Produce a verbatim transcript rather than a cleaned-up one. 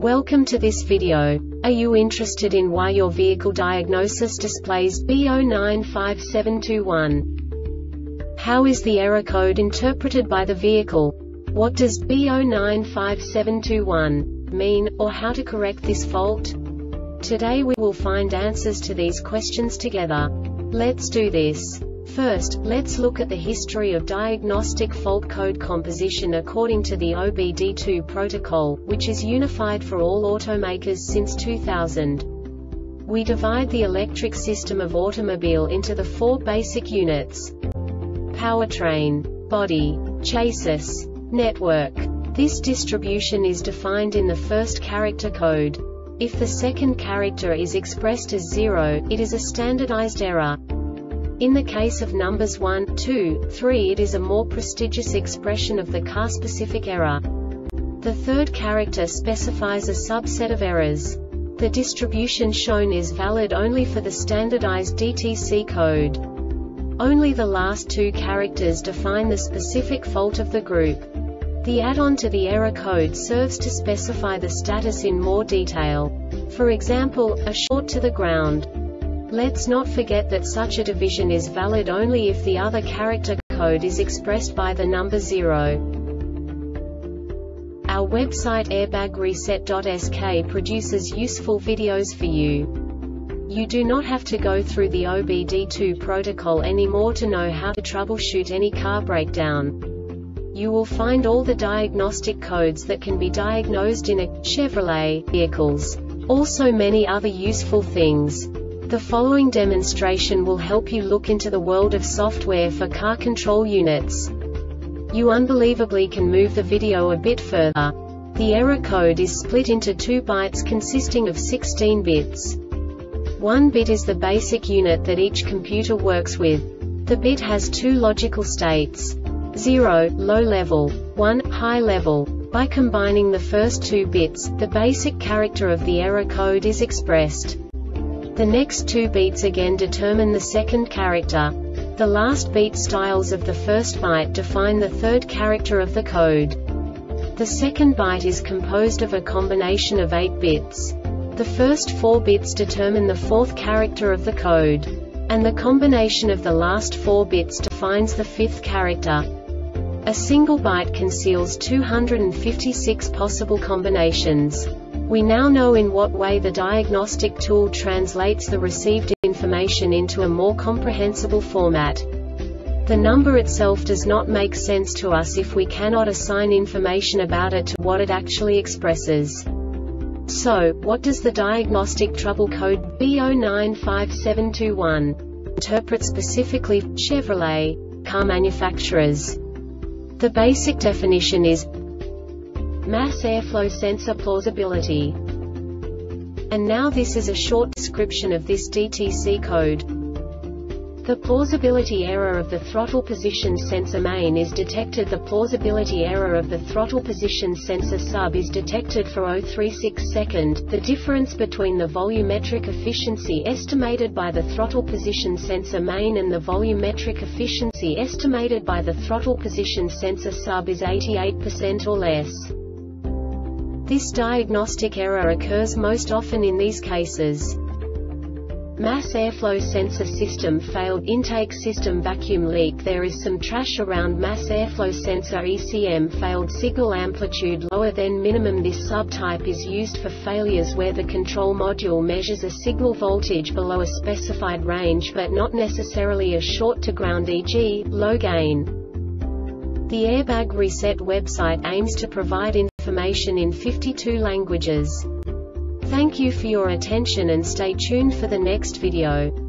Welcome to this video. Are you interested in why your vehicle diagnosis displays B zero nine five seven two one? How is the error code interpreted by the vehicle? What does B zero nine five seven two one mean, or how to correct this fault? Today we will find answers to these questions together. Let's do this. First, let's look at the history of diagnostic fault code composition according to the O B D two protocol, which is unified for all automakers since two thousand. We divide the electric system of automobile into the four basic units: powertrain, body, chassis, network. This distribution is defined in the first character code. If the second character is expressed as zero, it is a standardized error. In the case of numbers one, two, three, it is a more prestigious expression of the car-specific error. The third character specifies a subset of errors. The distribution shown is valid only for the standardized D T C code. Only the last two characters define the specific fault of the group. The add-on to the error code serves to specify the status in more detail. For example, a short to the ground. Let's not forget that such a division is valid only if the other character code is expressed by the number zero. Our website airbag reset dot S K produces useful videos for you. You do not have to go through the O B D two protocol anymore to know how to troubleshoot any car breakdown. You will find all the diagnostic codes that can be diagnosed in a Chevrolet vehicles. Also many other useful things. The following demonstration will help you look into the world of software for car control units. You unbelievably can move the video a bit further. The error code is split into two bytes consisting of sixteen bits. One bit is the basic unit that each computer works with. The bit has two logical states: zero, low level, one, high level. By combining the first two bits, the basic character of the error code is expressed. The next two beats again determine the second character. The last beat styles of the first byte define the third character of the code. The second byte is composed of a combination of eight bits. The first four bits determine the fourth character of the code. And the combination of the last four bits defines the fifth character. A single byte conceals two hundred fifty-six possible combinations. We now know in what way the diagnostic tool translates the received information into a more comprehensible format. The number itself does not make sense to us if we cannot assign information about it to what it actually expresses. So, what does the diagnostic trouble code B zero nine five seven two one interpret specifically for Chevrolet car manufacturers? The basic definition is mass airflow sensor plausibility. And now this is a short description of this D T C code. The plausibility error of the throttle position sensor main is detected. The plausibility error of the throttle position sensor sub is detected for zero point three six seconds. The difference between the volumetric efficiency estimated by the throttle position sensor main and the volumetric efficiency estimated by the throttle position sensor sub is eighty-eight percent or less. This diagnostic error occurs most often in these cases: mass airflow sensor system failed, intake system vacuum leak. There is some trash around mass airflow sensor E C M failed, signal amplitude lower than minimum. This subtype is used for failures where the control module measures a signal voltage below a specified range but not necessarily a short to ground, for example, low gain. The Airbag Reset website aims to provide information in fifty-two languages. Thank you for your attention and stay tuned for the next video.